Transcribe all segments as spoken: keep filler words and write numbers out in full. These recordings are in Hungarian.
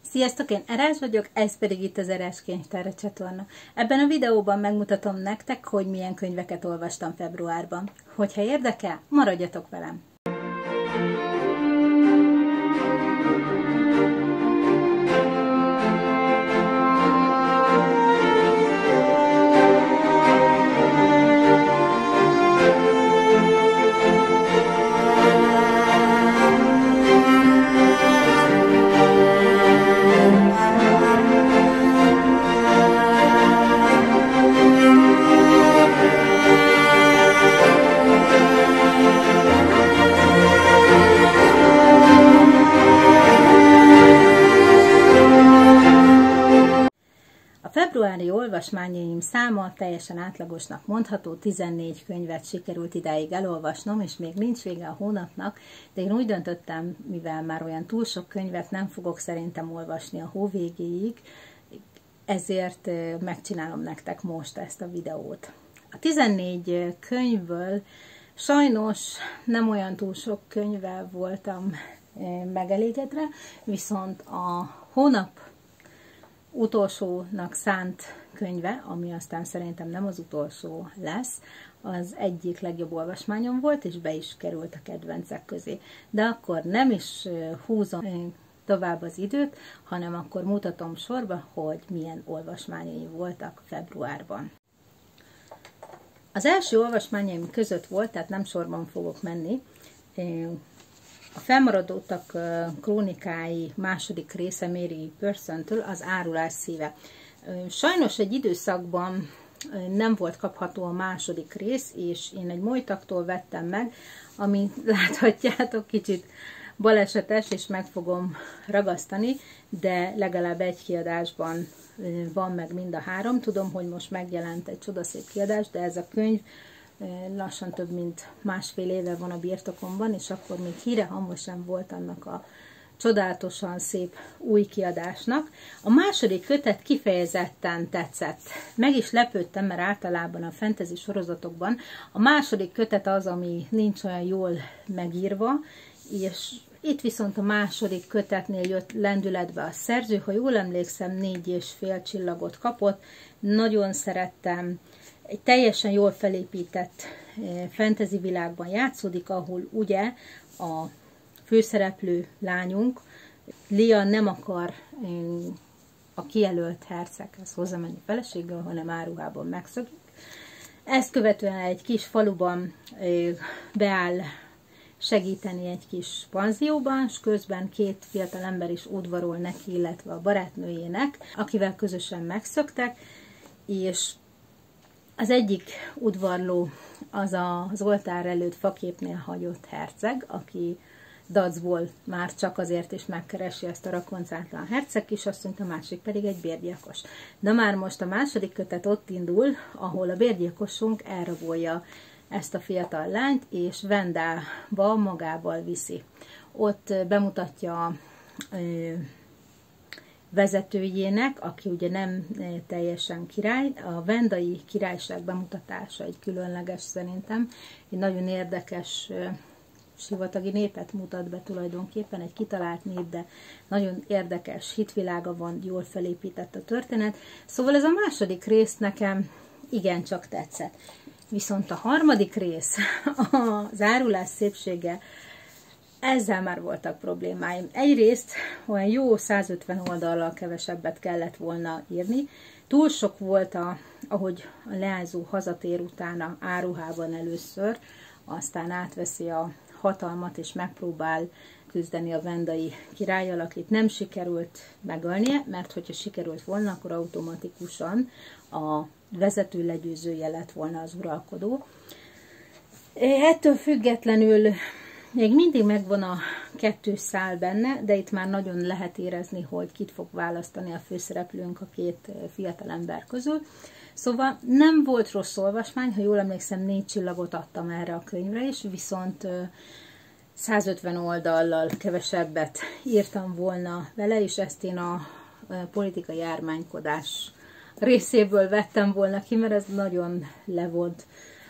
Sziasztok, én Erás vagyok, ez pedig itt az Erás Könyvtára csatorna. Ebben a videóban megmutatom nektek, hogy milyen könyveket olvastam februárban. Hogyha érdekel, maradjatok velem! A februári olvasmányaim száma teljesen átlagosnak mondható, tizennégy könyvet sikerült idáig elolvasnom, és még nincs vége a hónapnak, de én úgy döntöttem, mivel már olyan túl sok könyvet nem fogok szerintem olvasni a hó végéig, ezért megcsinálom nektek most ezt a videót. A tizennégy könyvből sajnos nem olyan túl sok könyvvel voltam megelégedve, viszont a hónap utolsónak szánt könyve, ami aztán szerintem nem az utolsó lesz, az egyik legjobb olvasmányom volt, és be is került a kedvencek közé. De akkor nem is húzom tovább az időt, hanem akkor mutatom sorba, hogy milyen olvasmányaim voltak februárban. Az első olvasmányaim között volt, tehát nem sorban fogok menni, a Felmaradottak krónikái második része Mary Pearson-től, az Árulás szíve. Sajnos egy időszakban nem volt kapható a második rész, és én egy Mojtaktól vettem meg, amit láthatjátok, kicsit balesetes, és meg fogom ragasztani, de legalább egy kiadásban van meg mind a három. Tudom, hogy most megjelent egy csodaszép kiadás, de ez a könyv lassan több mint másfél éve van a birtokomban, és akkor még híre hamva sem volt annak a csodálatosan szép új kiadásnak. A második kötet kifejezetten tetszett. Meg is lepődtem, mert általában a fantasy sorozatokban a második kötet az, ami nincs olyan jól megírva, és itt viszont a második kötetnél jött lendületbe a szerző, ha jól emlékszem, négy és fél csillagot kapott. Nagyon szerettem. Egy teljesen jól felépített fantasy világban játszódik, ahol ugye a főszereplő lányunk, Lia nem akar a kijelölt herceghez hozzamenni feleséggel, hanem áruhában megszökik. Ezt követően egy kis faluban beáll segíteni egy kis panzióban, és közben két fiatal ember is udvarol neki, illetve a barátnőjének, akivel közösen megszöktek, és az egyik udvarló az a, az oltár előtt faképnél hagyott herceg, aki dacból már csak azért is megkeresi ezt a rakoncátlan herceg kisasszonyt, a másik pedig egy bérgyilkos. De már most a második kötet ott indul, ahol a bérgyilkosunk elrabolja ezt a fiatal lányt, és Vendába magával viszi. Ott bemutatja vezetőjének, aki ugye nem teljesen király. A vendai királyság bemutatása egy különleges szerintem. Egy nagyon érdekes sivatagi népet mutat be tulajdonképpen, egy kitalált nép, de nagyon érdekes hitvilága van, jól felépített a történet. Szóval ez a második rész nekem igencsak tetszett. Viszont a harmadik rész, az Árulás szépsége, ezzel már voltak problémáim. Egyrészt olyan jó százötven oldallal kevesebbet kellett volna írni. Túl sok volt, a, ahogy a leányzó hazatér utána áruhában először, aztán átveszi a hatalmat és megpróbál küzdeni a vendai királlyal, akit nem sikerült megölnie, mert hogyha sikerült volna, akkor automatikusan a vezető legyőzője lett volna az uralkodó. Ettől függetlenül még mindig megvan a kettős szál benne, de itt már nagyon lehet érezni, hogy kit fog választani a főszereplőnk a két fiatalember közül. Szóval nem volt rossz olvasmány, ha jól emlékszem, négy csillagot adtam erre a könyvre is, viszont százötven oldallal kevesebbet írtam volna vele, és ezt én a politikai jármánykodás részéből vettem volna ki, mert ez nagyon levont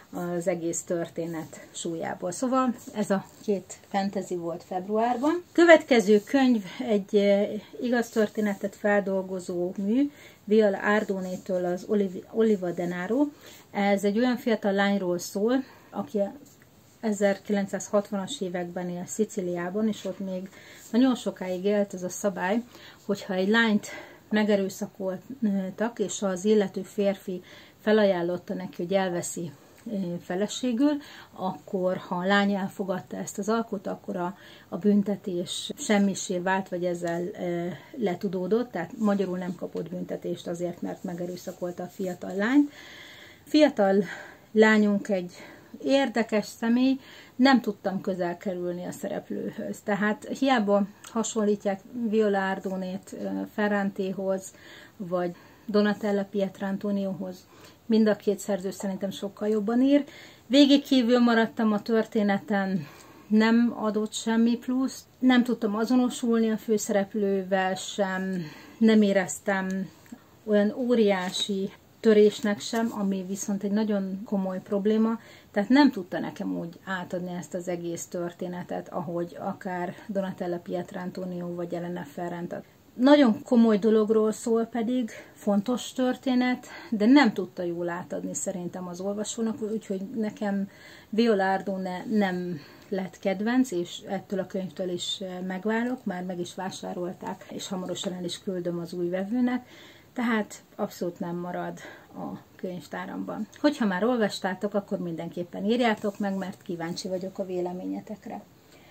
az egész történet súlyából. Szóval ez a két fantasy volt februárban. Következő könyv egy igaz történetet feldolgozó mű, Viola Ardonétől az Oliva Denaro. Ez egy olyan fiatal lányról szól, aki ezerkilencszázhatvanas években él Szicíliában, és ott még nagyon sokáig élt ez a szabály, hogyha egy lányt megerőszakoltak, és az illető férfi felajánlotta neki, hogy elveszi feleségül, akkor ha a lány elfogadta ezt az alkot, akkor a, a büntetés semmisé vált, vagy ezzel e, letudódott, tehát magyarul nem kapott büntetést azért, mert megerőszakolta a fiatal lányt. Fiatal lányunk egy érdekes személy, nem tudtam közel kerülni a szereplőhöz. Tehát hiába hasonlítják Viola Ardonét Ferrantéhoz, vagy Donatella Pietrantoniohoz, mind a két szerző szerintem sokkal jobban ír. Végig kívül maradtam a történeten, nem adott semmi pluszt, nem tudtam azonosulni a főszereplővel sem, nem éreztem olyan óriási törésnek sem, ami viszont egy nagyon komoly probléma, tehát nem tudta nekem úgy átadni ezt az egész történetet, ahogy akár Donatella Pietrantonio vagy Elena Ferrante. Nagyon komoly dologról szól pedig, fontos történet, de nem tudta jól átadni szerintem az olvasónak, úgyhogy nekem Viola Ardone nem lett kedvenc, és ettől a könyvtől is megválok, már meg is vásárolták, és hamarosan el is küldöm az új vevőnek, tehát abszolút nem marad a könyvtáramban. Hogyha már olvastátok, akkor mindenképpen írjátok meg, mert kíváncsi vagyok a véleményetekre.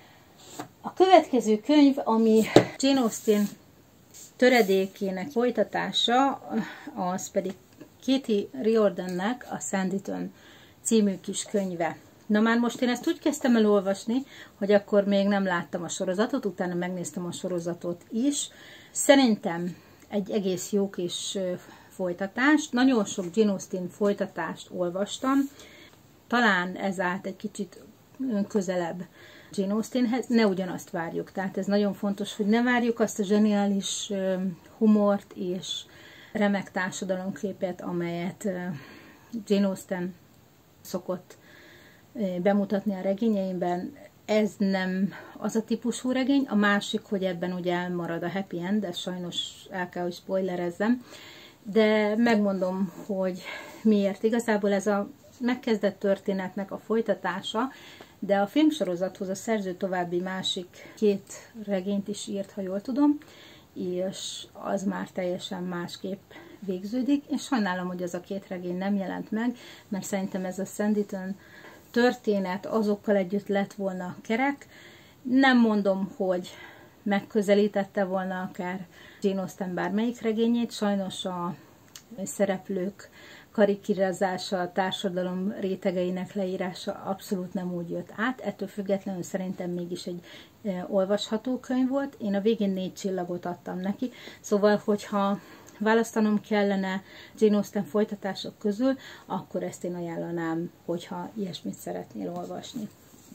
A következő könyv, ami Jane Austen töredékének folytatása, az pedig Katie Riordannek a Sanditon című kis könyve. Na már most én ezt úgy kezdtem el olvasni, hogy akkor még nem láttam a sorozatot, utána megnéztem a sorozatot is. Szerintem egy egész jó kis folytatást. Nagyon sok Jane Austen folytatást olvastam. Talán ez állt egy kicsit közelebb Jane Austenhez, ne ugyanazt várjuk. Tehát ez nagyon fontos, hogy ne várjuk azt a zseniális humort és remek társadalomképet, amelyet Jane Austen szokott bemutatni a regényeimben. Ez nem az a típusú regény. A másik, hogy ebben ugye elmarad a happy end, de sajnos el kell, hogy spoilerezzem. De megmondom, hogy miért. Igazából ez a megkezdett történetnek a folytatása, de a filmsorozathoz a szerző további másik két regényt is írt, ha jól tudom, és az már teljesen másképp végződik. És sajnálom, hogy az a két regény nem jelent meg, mert szerintem ez a Sanditon történet azokkal együtt lett volna kerek. Nem mondom, hogy megközelítette volna akár Jane Austen bármelyik regényét, sajnos a szereplők karikírozása, a társadalom rétegeinek leírása abszolút nem úgy jött át, ettől függetlenül szerintem mégis egy e, olvasható könyv volt. Én a végén négy csillagot adtam neki, szóval, hogyha választanom kellene Jane Austen folytatások közül, akkor ezt én ajánlanám, hogyha ilyesmit szeretnél olvasni.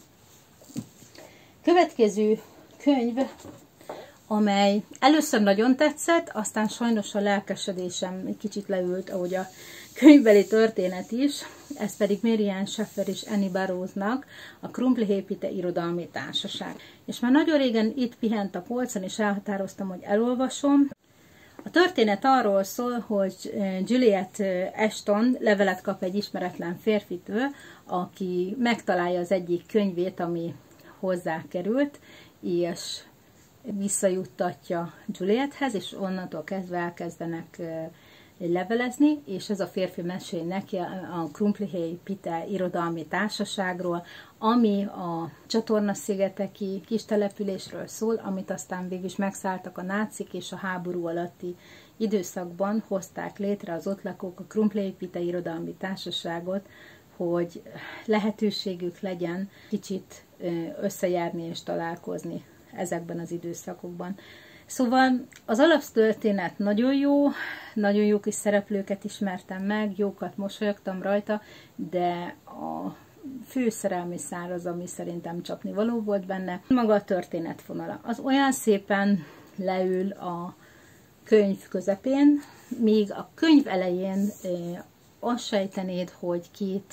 Következő könyv, amely először nagyon tetszett, aztán sajnos a lelkesedésem egy kicsit leült, ahogy a könyvbeli történet is, ez pedig Marianne Sheffer és Annie Burroughsnak a Crumpli-építe irodalmi társaság. És már nagyon régen itt pihent a polcon, és elhatároztam, hogy elolvasom. A történet arról szól, hogy Juliet Ashton levelet kap egy ismeretlen férfitől, aki megtalálja az egyik könyvét, ami hozzá került, és visszajuttatja Juliethez, és onnantól kezdve elkezdenek levelezni, és ez a férfi mesél neki a Crumpli-építe irodalmi társaságról, ami a csatornaszigeteki kis településről szól, amit aztán végül is megszálltak a nácik, és a háború alatti időszakban hozták létre az ott lakók a Crumpli-építe irodalmi társaságot, hogy lehetőségük legyen kicsit összejárni és találkozni ezekben az időszakokban. Szóval az alaptörténet nagyon jó, nagyon jó kis szereplőket ismertem meg, jókat mosolyogtam rajta, de a főszerelmi szár az, ami szerintem csapnivaló volt benne. Maga a történetvonala. Az olyan szépen leül a könyv közepén, míg a könyv elején azt sejtenéd, hogy két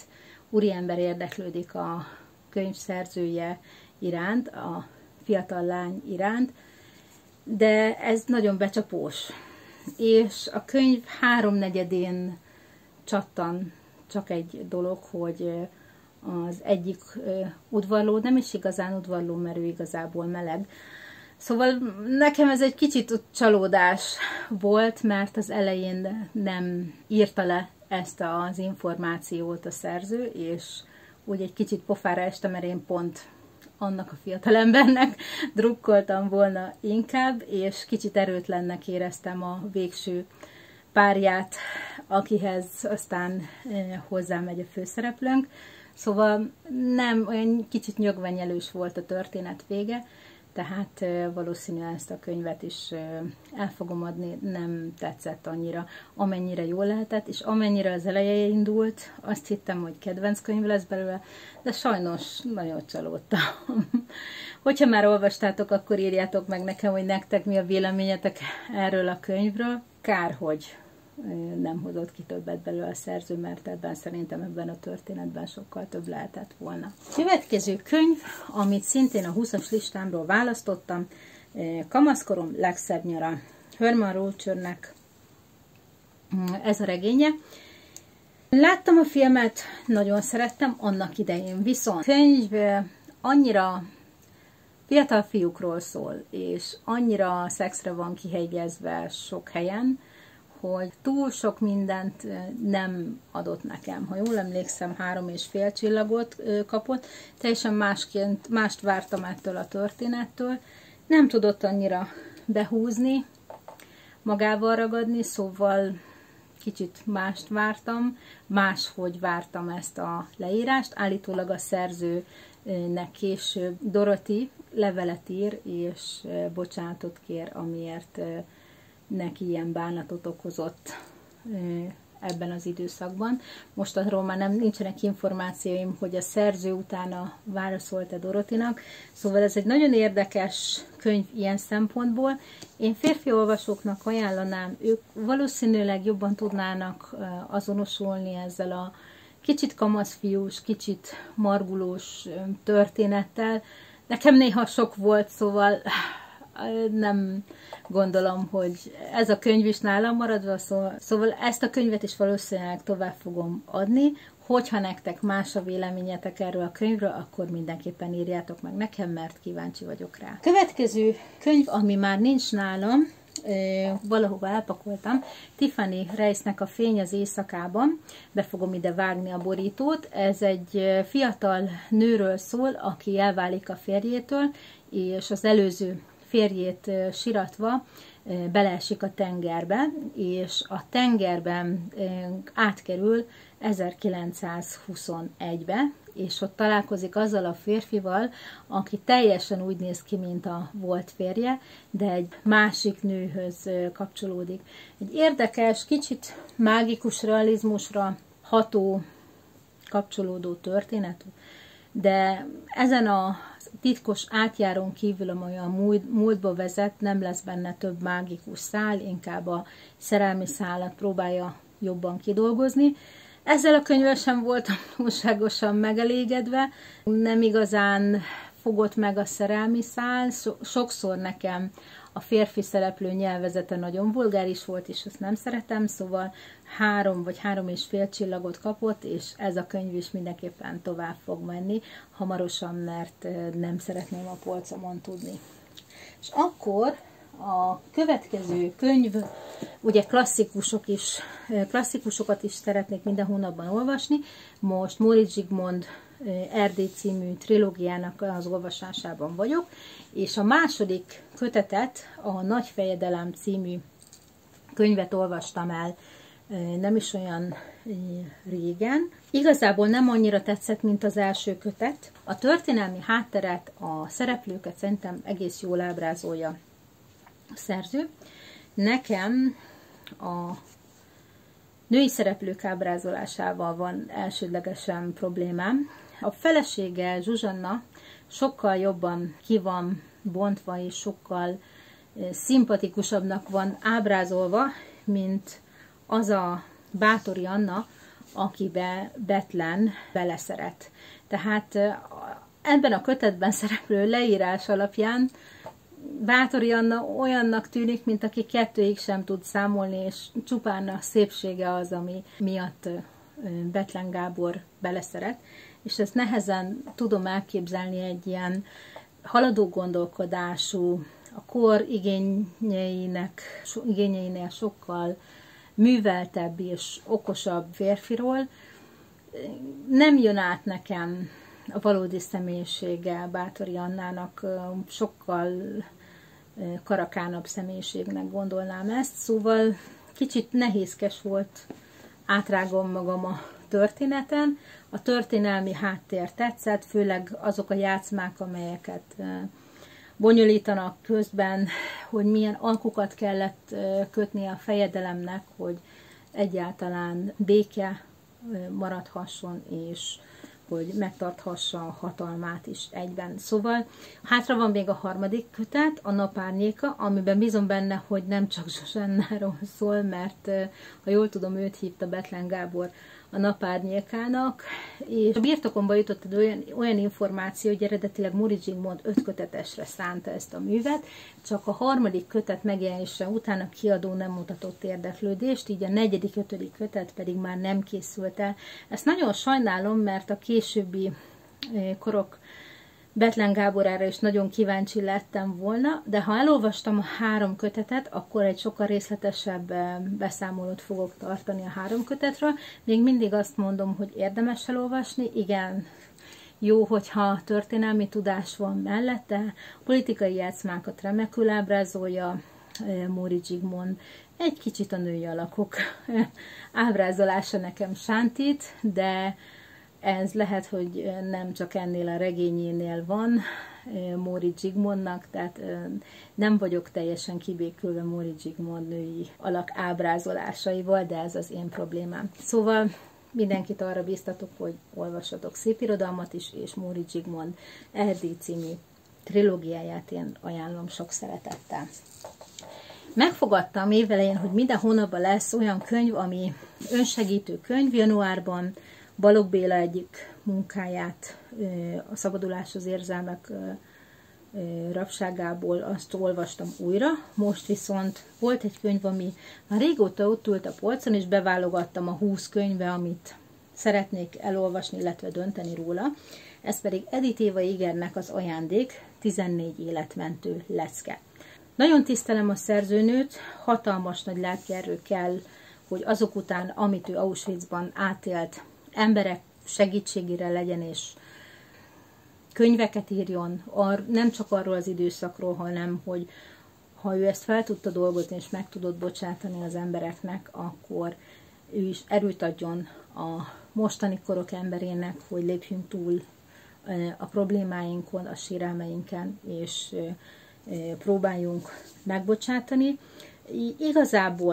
úriember érdeklődik a könyv szerzője iránt, a fiatal lány iránt, de ez nagyon becsapós. És a könyv háromnegyedén csattan csak egy dolog, hogy az egyik udvarló nem is igazán udvarló, mert ő igazából meleg. Szóval nekem ez egy kicsit csalódás volt, mert az elején nem írta le ezt az információt a szerző, és úgy egy kicsit pofára estem, mert én pont annak a fiatalembernek drukkoltam volna inkább, és kicsit erőtlennek éreztem a végső párját, akihez aztán hozzámegy a főszereplőnk. Szóval nem, olyan kicsit nyögvenyelős volt a történet vége, tehát valószínűleg ezt a könyvet is el fogom adni, nem tetszett annyira, amennyire jól lehetett, és amennyire az eleje indult, azt hittem, hogy kedvenc könyv lesz belőle, de sajnos nagyon csalódtam. Hogyha már olvastátok, akkor írjátok meg nekem, hogy nektek mi a véleményetek erről a könyvről. Kár, hogy nem hozott ki többet belőle a szerző, mert ebben szerintem ebben a történetben sokkal több lehetett volna. Következő könyv, amit szintén a húszas listámról választottam, Kamaszkorom legszebb nyara. Herman Rochernek ez a regénye. Láttam a filmet, nagyon szerettem annak idején, viszont könyv annyira fiatal fiúkról szól, és annyira szexre van kihegyezve sok helyen, hogy túl sok mindent nem adott nekem. Ha jól emlékszem, három és fél csillagot kapott, teljesen másként, mást vártam ettől a történettől. Nem tudott annyira behúzni, magával ragadni, szóval kicsit mást vártam, máshogy vártam ezt a leírást. Állítólag a szerzőnek később Dorothy levelet ír, és bocsánatot kér, amiért neki ilyen bánatot okozott ebben az időszakban. Most arról már nem nincsenek információim, hogy a szerző utána válaszolt-e Dorothynak, szóval ez egy nagyon érdekes könyv ilyen szempontból. Én férfi olvasóknak ajánlanám, ők valószínűleg jobban tudnának azonosulni ezzel a kicsit kamaszfiús, kicsit margulós történettel. Nekem néha sok volt, szóval nem gondolom, hogy ez a könyv is nálam maradva, szóval, szóval ezt a könyvet is valószínűleg tovább fogom adni. Hogyha nektek más a véleményetek erről a könyvről, akkor mindenképpen írjátok meg nekem, mert kíváncsi vagyok rá. Következő könyv, ami már nincs nálam, valahova elpakoltam, Tiffany Reisnek a Fény az éjszakában. Be fogom ide vágni a borítót. Ez egy fiatal nőről szól, aki elválik a férjétől, és az előző férjét siratva beleesik a tengerbe, és a tengerben átkerül ezerkilencszázhuszonegybe, és ott találkozik azzal a férfival, aki teljesen úgy néz ki, mint a volt férje, de egy másik nőhöz kapcsolódik. Egy érdekes, kicsit mágikus realizmusra ható, kapcsolódó történet, de ezen a titkos átjárón kívül, amely a múltba vezet, nem lesz benne több mágikus szál, inkább a szerelmi szálat próbálja jobban kidolgozni. Ezzel a könyvvel sem voltam túlságosan megelégedve, nem igazán fogott meg a szerelmi szál, sokszor nekem a férfi szereplő nyelvezete nagyon vulgáris volt, és ezt nem szeretem, szóval három vagy három és fél csillagot kapott, és ez a könyv is mindenképpen tovább fog menni hamarosan, mert nem szeretném a polcomon tudni. És akkor a következő könyv, ugye klasszikusok is, klasszikusokat is szeretnék minden hónapban olvasni. Most Móricz Zsigmond Erdély című trilógiának az olvasásában vagyok, és a második kötetet, a Nagy fejedelem című könyvet olvastam el nem is olyan régen. Igazából nem annyira tetszett, mint az első kötet. A történelmi hátteret, a szereplőket szerintem egész jól ábrázolja a szerző. Nekem a női szereplők ábrázolásával van elsődlegesen problémám. A felesége, Zsuzsanna, sokkal jobban ki van bontva, és sokkal szimpatikusabbnak van ábrázolva, mint az a Báthori Anna, akibe Bethlen beleszeret. Tehát ebben a kötetben szereplő leírás alapján Báthori Anna olyannak tűnik, mint aki kettőig sem tud számolni, és csupán a szépsége az, ami miatt Bethlen Gábor beleszeret, és ezt nehezen tudom elképzelni egy ilyen haladó gondolkodású, a kor igényeinek, igényeinél sokkal műveltebb és okosabb férfiról. Nem jön át nekem a valódi személyisége Báthori Annának, sokkal karakánabb személyiségnek gondolnám ezt, szóval kicsit nehézkes volt, átrágom magam a történeten. A történelmi háttér tetszett, főleg azok a játszmák, amelyeket bonyolítanak közben, hogy milyen alkukat kellett kötni a fejedelemnek, hogy egyáltalán béke maradhasson, és hogy megtarthassa a hatalmát is egyben. Szóval hátra van még a harmadik kötet, a Napárnyéka, amiben bízom benne, hogy nem csak Zsuzsannáról szól, mert ha jól tudom, őt hívta Bethlen Gábor a Napárnyékának, és a birtokomba jutott egy olyan, olyan információ, hogy eredetileg Móri Zsigmond öt kötetesre szánta ezt a művet, csak a harmadik kötet megjelenése után a kiadó nem mutatott érdeklődést, így a negyedik, ötödik kötet pedig már nem készült el. Ezt nagyon sajnálom, mert a későbbi korok Bethlen Gáborára is nagyon kíváncsi lettem volna, de ha elolvastam a három kötetet, akkor egy sokkal részletesebb beszámolót fogok tartani a három kötetről. Még mindig azt mondom, hogy érdemes elolvasni, igen, jó, hogyha történelmi tudás van mellette, politikai játszmákat remekül ábrázolja Móri Zsigmond, egy kicsit a női alakok ábrázolása nekem sántít, de ez lehet, hogy nem csak ennél a regényénél van Móri Zsigmondnak, tehát nem vagyok teljesen kibékülve Móri Zsigmond női alak ábrázolásaival, de ez az én problémám. Szóval mindenkit arra biztatok, hogy olvassatok szépirodalmat is, és Móri Zsigmond Erdély című trilógiáját én ajánlom sok szeretettel. Megfogadtam évelején, hogy minden hónapban lesz olyan könyv, ami önsegítő könyv. Januárban Balogh Béla egyik munkáját, a Szabadulás az érzelmek rabságából, azt olvastam újra. Most viszont volt egy könyv, ami már régóta ott ült a polcon, és beválogattam a húsz könyvbe, amit szeretnék elolvasni, illetve dönteni róla. Ez pedig Edith Éva Igernek az Ajándék, tizennégy életmentő lecke. Nagyon tisztelem a szerzőnőt, hatalmas nagy lelkierő kell, hogy azok után, amit ő Auschwitzban átélt, emberek segítségére legyen, és könyveket írjon, nem csak arról az időszakról, hanem, hogy ha ő ezt fel tudta dolgozni, és meg tudott bocsátani az embereknek, akkor ő is erőt adjon a mostani korok emberének, hogy lépjünk túl a problémáinkon, a sérelmeinken, és próbáljunk megbocsátani. Igazából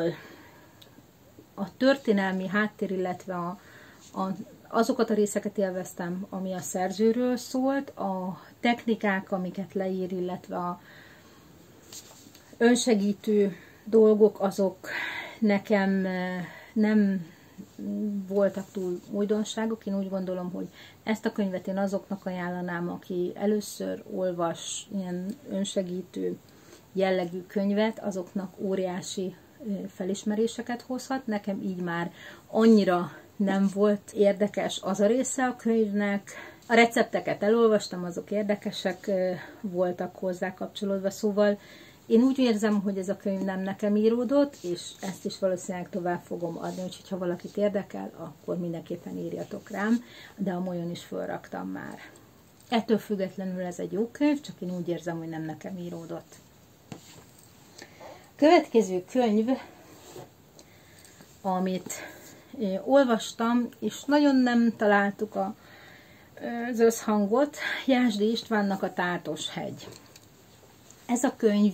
a történelmi háttér, illetve a, a, azokat a részeket élveztem, ami a szerzőről szólt, a technikák, amiket leír, illetve a önsegítő dolgok, azok nekem nem voltak túl újdonságok. Én úgy gondolom, hogy ezt a könyvet én azoknak ajánlanám, aki először olvas ilyen önsegítő jellegű könyvet, azoknak óriási felismeréseket hozhat. Nekem így már annyira nem volt érdekes az a része a könyvnek. A recepteket elolvastam, azok érdekesek voltak hozzá kapcsolódva, szóval én úgy érzem, hogy ez a könyv nem nekem íródott, és ezt is valószínűleg tovább fogom adni, úgyhogy ha valakit érdekel, akkor mindenképpen írjatok rám, de a molyon is fölraktam már. Ettől függetlenül ez egy jó könyv, csak én úgy érzem, hogy nem nekem íródott. Következő könyv, amit olvastam, és nagyon nem találtuk a, az összhangot, Jászdy Istvánnak a Tártos hegy. Ez a könyv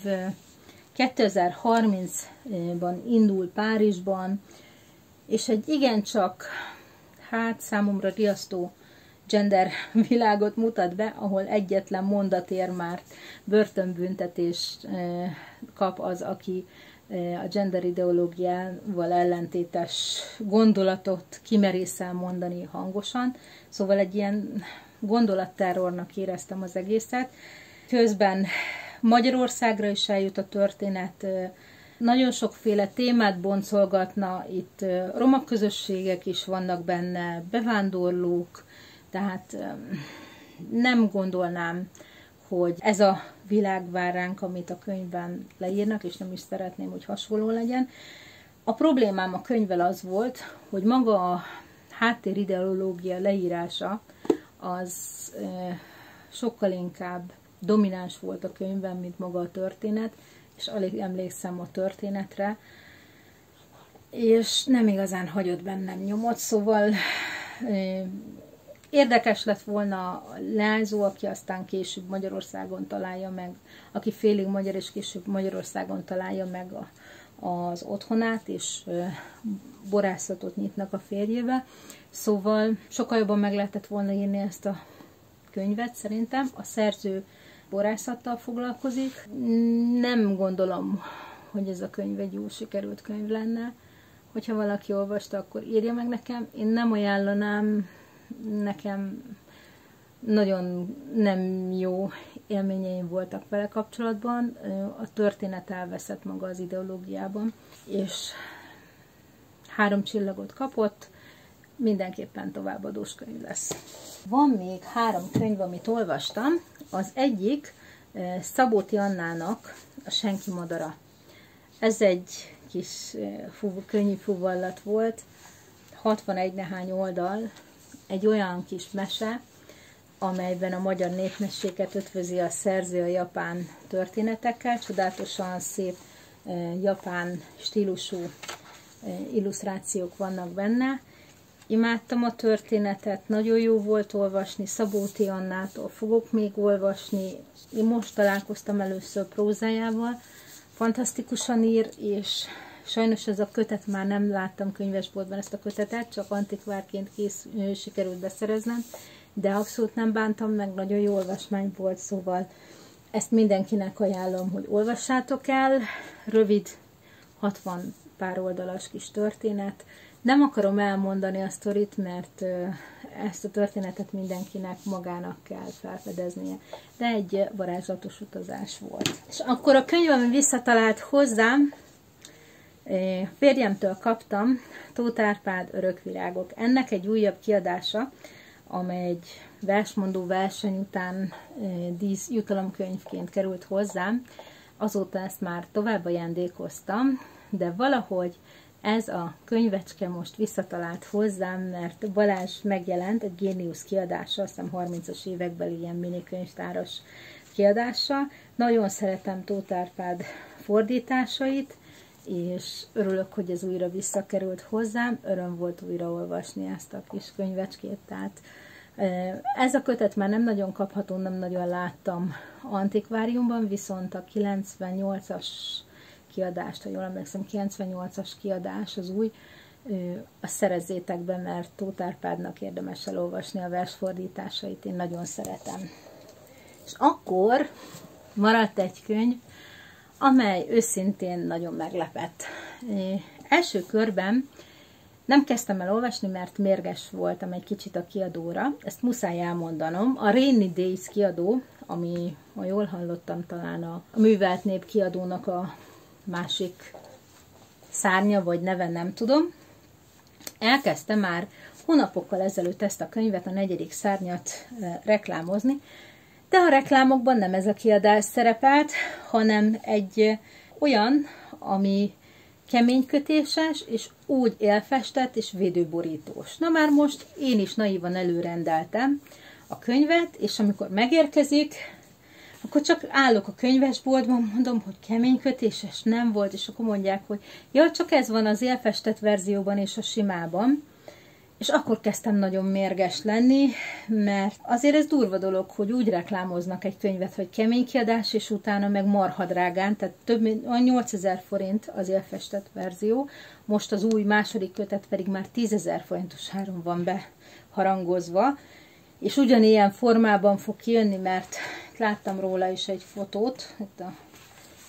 kétezer-harmincban indul Párizsban, és egy igencsak, hát számomra riasztó gender világot mutat be, ahol egyetlen mondatért már börtönbüntetést kap az, aki a gender ideológiával ellentétes gondolatot kimerészel mondani hangosan. Szóval egy ilyen gondolatterrornak éreztem az egészet. Közben Magyarországra is eljut a történet, nagyon sokféle témát boncolgatna, itt roma közösségek is vannak benne, bevándorlók, tehát nem gondolnám, hogy ez a világ vár ránk, amit a könyvben leírnak, és nem is szeretném, hogy hasonló legyen. A problémám a könyvvel az volt, hogy maga a háttérideológia leírása az sokkal inkább domináns volt a könyvben, mint maga a történet, és alig emlékszem a történetre, és nem igazán hagyott bennem nyomot, szóval érdekes lett volna a leányzó, aki aztán később Magyarországon találja meg, aki félig magyar, és később Magyarországon találja meg a, az otthonát, és borászatot nyitnak a férjével. Szóval sokkal jobban meg lehetett volna írni ezt a könyvet, szerintem. A szerző borászattal foglalkozik. Nem gondolom, hogy ez a könyv egy jó sikerült könyv lenne. Hogyha valaki olvasta, akkor írja meg nekem. Én nem ajánlanám, nekem nagyon nem jó élményeim voltak vele kapcsolatban. A történet elveszett maga az ideológiában, és három csillagot kapott, mindenképpen továbbadós könyv lesz. Van még három könyv, amit olvastam. Az egyik Szabóti Annának a Senki madara. Ez egy kis könnyű fuvallat volt, hatvanegy nehány oldal, egy olyan kis mese, amelyben a magyar népmességet ötvözi a szerző a japán történetekkel, csodálatosan szép japán stílusú illusztrációk vannak benne. Imádtam a történetet, nagyon jó volt olvasni, Szabóti Annától fogok még olvasni. Én most találkoztam először prózájával, fantasztikusan ír, és sajnos ez a kötet, már nem láttam könyvesboltban ezt a kötetet, csak antikvárként kész, sikerült beszereznem, de abszolút nem bántam meg, nagyon jó olvasmány volt, szóval ezt mindenkinek ajánlom, hogy olvassátok el. Rövid, hatvan pár oldalas kis történet. Nem akarom elmondani a sztorit, mert ezt a történetet mindenkinek magának kell felfedeznie, de egy varázslatos utazás volt. És akkor a könyv, ami visszatalált hozzám, férjemtől kaptam, Tóth Árpád Örökvirágok. Ennek egy újabb kiadása, amely egy versmondó verseny után dísz jutalomkönyvként került hozzám. Azóta ezt már tovább ajándékoztam, de valahogy ez a könyvecske most visszatalált hozzám, mert Balázs megjelent egy Géniusz kiadása, azt hiszem harmincas évekbeli ilyen minikönyvtáros kiadása. Nagyon szeretem Tóth Árpád fordításait, és örülök, hogy ez újra visszakerült hozzám. Öröm volt újra olvasni ezt a kis könyvecskét. Tehát ez a kötet már nem nagyon kapható, nem nagyon láttam antikváriumban, viszont a kilencvennyolcas kiadást, ha jól emlékszem, kilencvennyolcas kiadás az új, azt szerezzétek be, mert Tóth Árpádnak érdemes elolvasni a versfordításait, én nagyon szeretem. És akkor maradt egy könyv, amely őszintén nagyon meglepett. Első körben nem kezdtem el olvasni, mert mérges voltam egy kicsit a kiadóra, ezt muszáj elmondanom. A Rainy Days kiadó, ami, ha jól hallottam, talán a Művelt Nép kiadónak a másik szárnya, vagy neve, nem tudom. Elkezdte már hónapokkal ezelőtt ezt a könyvet, a negyedik szárnyat reklámozni, de a reklámokban nem ez a kiadás szerepelt, hanem egy olyan, ami keménykötéses, és úgy élfestett és védőborítós. Na már most én is naívan előrendeltem a könyvet, és amikor megérkezik, akkor csak állok a könyvesboltban, mondom, hogy keménykötéses nem volt, és akkor mondják, hogy ja, csak ez van az élfestett verzióban és a simában. És akkor kezdtem nagyon mérges lenni, mert azért ez durva dolog, hogy úgy reklámoznak egy könyvet, hogy kemény kiadás, és utána meg marha drágán, tehát több mint nyolcezer forint az élfestett verzió, most az új második kötet pedig már tízezer forintos áron van beharangozva, és ugyanilyen formában fog kijönni, mert láttam róla is egy fotót, itt a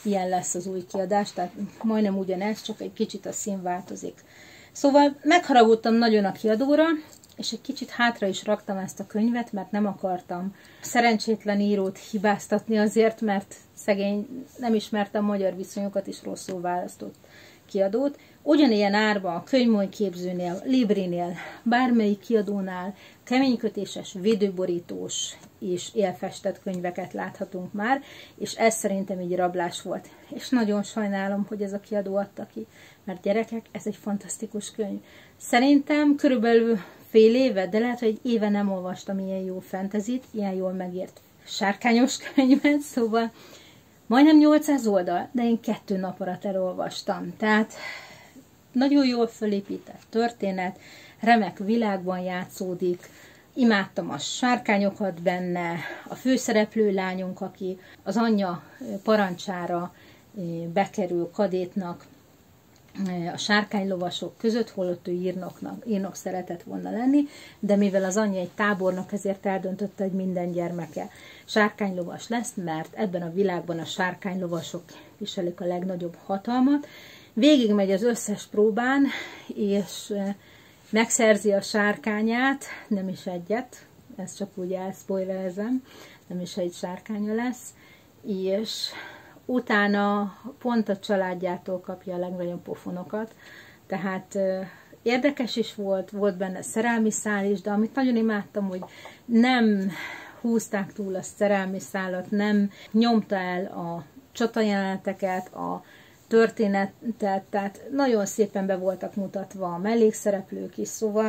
ilyen lesz az új kiadás, tehát majdnem ugyanez, csak egy kicsit a szín változik. Szóval megharagudtam nagyon a kiadóra, és egy kicsit hátra is raktam ezt a könyvet, mert nem akartam szerencsétlen írót hibáztatni azért, mert szegény nem ismertem magyar viszonyokat, és rosszul választott kiadót. Ugyanilyen árba a Könyvmoly Képzőnél, Librinél, bármelyik kiadónál keménykötéses, védőborítós és élfestett könyveket láthatunk már, és ez szerintem így rablás volt. És nagyon sajnálom, hogy ez a kiadó adta ki, mert gyerekek, ez egy fantasztikus könyv. Szerintem körülbelül fél éve, de lehet, hogy egy éve nem olvastam ilyen jó fantasyt, ilyen jól megírt sárkányos könyvet, szóval majdnem nyolcszáz oldal, de én kettő nap alatt elolvastam. Tehát nagyon jól fölépített történet, remek világban játszódik, imádtam a sárkányokat benne, a főszereplő lányunk, aki az anyja parancsára bekerül kadétnak a sárkánylovasok között, holott ő írnoknak, írnok szeretett volna lenni, de mivel az anyja egy tábornok, ezért eldöntötte, hogy minden gyermeke sárkánylovas lesz, mert ebben a világban a sárkánylovasok viselik a legnagyobb hatalmat. Végigmegy az összes próbán, és megszerzi a sárkányát, nem is egyet, ezt csak úgy elszpoilerezem, nem is egy sárkánya lesz, és utána pont a családjától kapja a legnagyobb pofonokat, tehát érdekes is volt, volt benne szerelmi szál is, de amit nagyon imádtam, hogy nem húzták túl a szerelmi szálat, nem nyomta el a csatajeleneteket, a történetet, tehát nagyon szépen be voltak mutatva a mellékszereplők is, szóval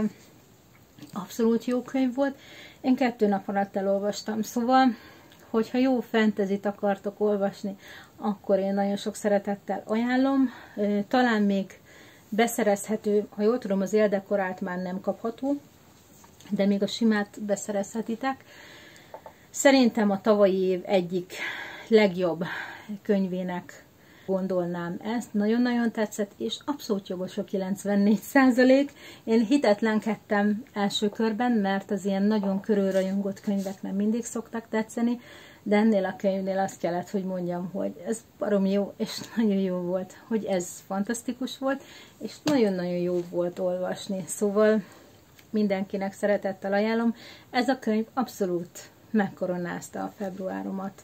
abszolút jó könyv volt. Én kettő nap alatt elolvastam, szóval hogyha jó fantasyt akartok olvasni, akkor én nagyon sok szeretettel ajánlom. Talán még beszerezhető, ha jól tudom, az éldekorált már nem kapható, de még a simát beszerezhetitek. Szerintem a tavalyi év egyik legjobb könyvének gondolnám ezt. Nagyon-nagyon tetszett, és abszolút jogos a kilencvennégy százalék. Én hitetlenkedtem első körben, mert az ilyen nagyon körülrajongott könyvek nem mindig szoktak tetszeni, de ennél a könyvnél azt kellett, hogy mondjam, hogy ez baromi jó, és nagyon jó volt, hogy ez fantasztikus volt, és nagyon-nagyon jó volt olvasni. Szóval mindenkinek szeretettel ajánlom. Ez a könyv abszolút megkoronázta a februáromat.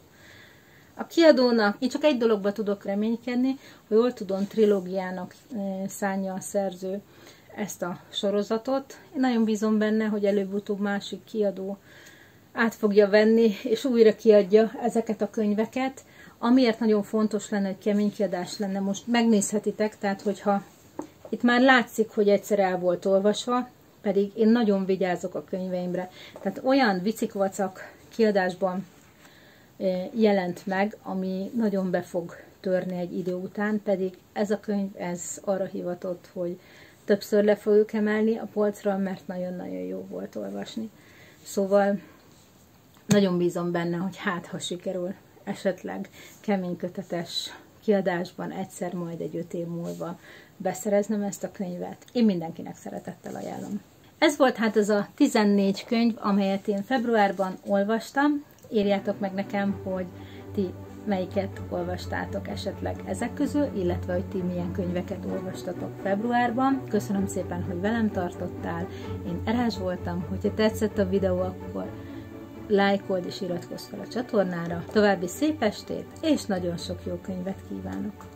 A kiadónak, én csak egy dologba tudok reménykedni, hogy jól tudom, trilógiának szánja a szerző ezt a sorozatot. Én nagyon bízom benne, hogy előbb-utóbb másik kiadó át fogja venni, és újra kiadja ezeket a könyveket. Amiért nagyon fontos lenne, hogy kemény kiadás lenne, most megnézhetitek, tehát hogyha itt már látszik, hogy egyszer el volt olvasva, pedig én nagyon vigyázok a könyveimre. Tehát olyan vicikvacak kiadásban jelent meg, ami nagyon be fog törni egy idő után, pedig ez a könyv, ez arra hivatott, hogy többször le fogjuk emelni a polcra, mert nagyon-nagyon jó volt olvasni. Szóval nagyon bízom benne, hogy hát, ha sikerül esetleg keménykötetes kiadásban egyszer majd egy öt év múlva beszereznem ezt a könyvet. Én mindenkinek szeretettel ajánlom. Ez volt hát az a tizennégy könyv, amelyet én februárban olvastam. Írjátok meg nekem, hogy ti melyiket olvastátok esetleg ezek közül, illetve hogy ti milyen könyveket olvastatok februárban. Köszönöm szépen, hogy velem tartottál. Én Erás voltam, hogyha tetszett a videó, akkor lájkold és iratkozz fel a csatornára. További szép estét, és nagyon sok jó könyvet kívánok!